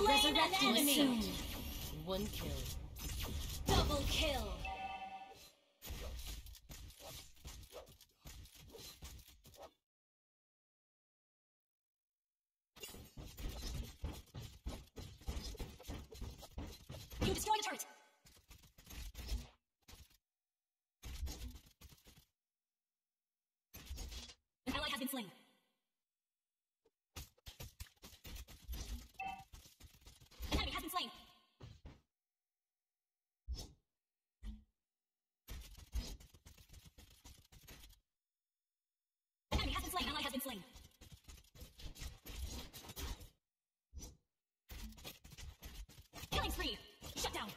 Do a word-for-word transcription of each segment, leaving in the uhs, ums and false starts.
slain an enemy. Soon. One kill. Double kill. You destroyed a turret. An ally has been slain. An enemy has been slain. An enemy has been slain. An ally has been slain. Killing spree. Shut down.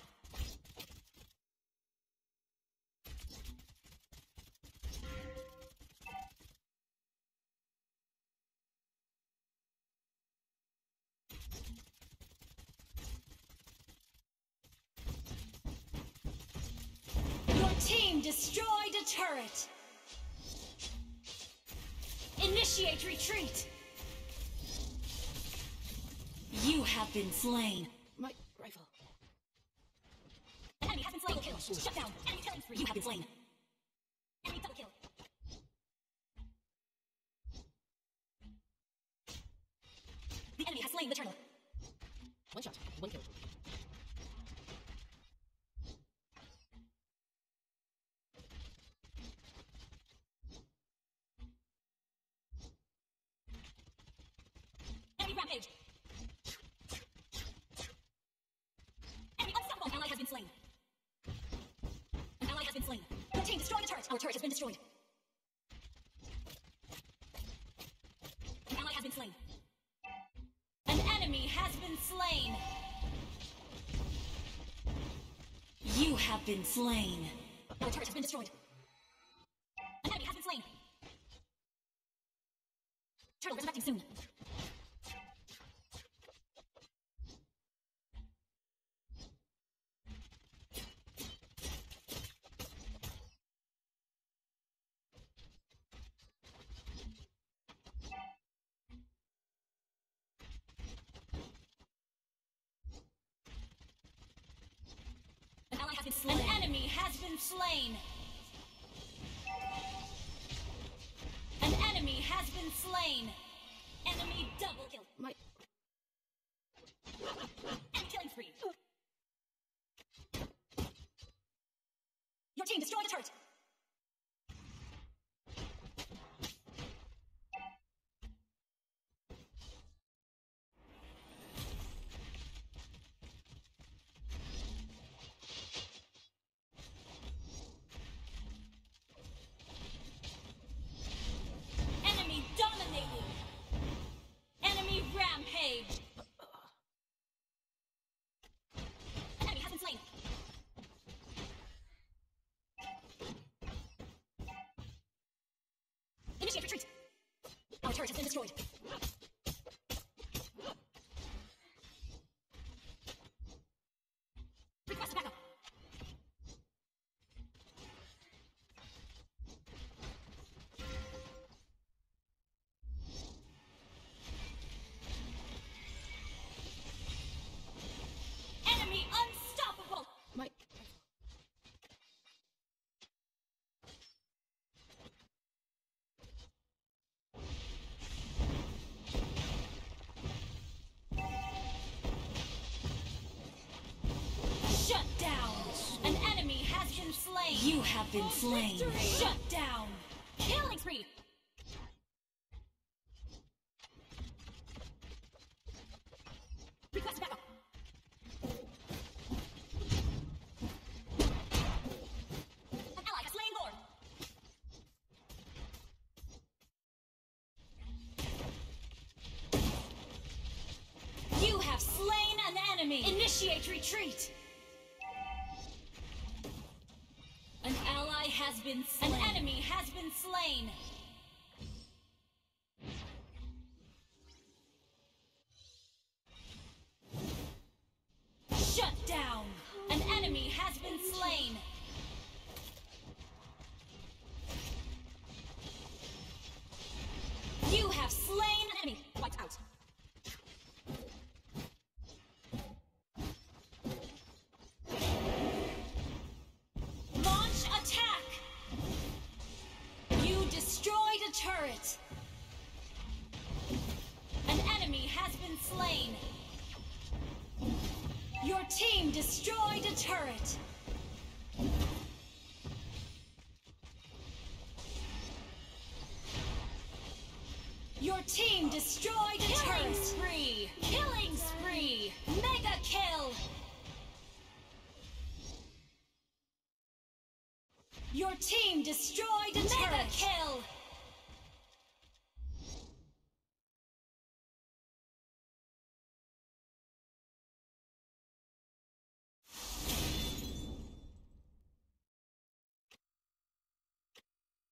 Your team destroyed a turret. Initiate retreat. You have been slain. My rifle. An enemy has been slain. Double kill. Shut down. Enemy killing spree. You have been slain. Enemy double kill. The enemy has slain the turtle. One shot. One kill. Enemy rampage. Enemy unstoppable. Ally has been slain. An ally has been slain. Your team destroyed a turret. Our turret has been destroyed. An ally has been slain. An enemy has been slain. You have been slain. Our turret has been destroyed. An enemy has been slain. Turtle resurrecting soon. An ally has been slain. An enemy has been slain. An enemy has been slain. Enemy double kill. My Enemy killing spree. Your team destroyed a turret. Enemy dominating. Enemy rampage. An enemy has been slain. Initiate retreat. Our turret has been destroyed. Request backup. Enemy unstoppable. my Shut down. An enemy has been slain. You have been slain. Victory. Shut down. Killing spree. Request backup. An ally has slain Lord. You have slain an enemy. Initiate retreat. An ally has been slain. An enemy has been slain. Shut down. An enemy has been slain. You have slain an enemy. Wiped out. destroyed a turret. Your team destroyed a turret. Killing spree. Killing spree. Mega kill. Your team destroyed a turret. Mega kill.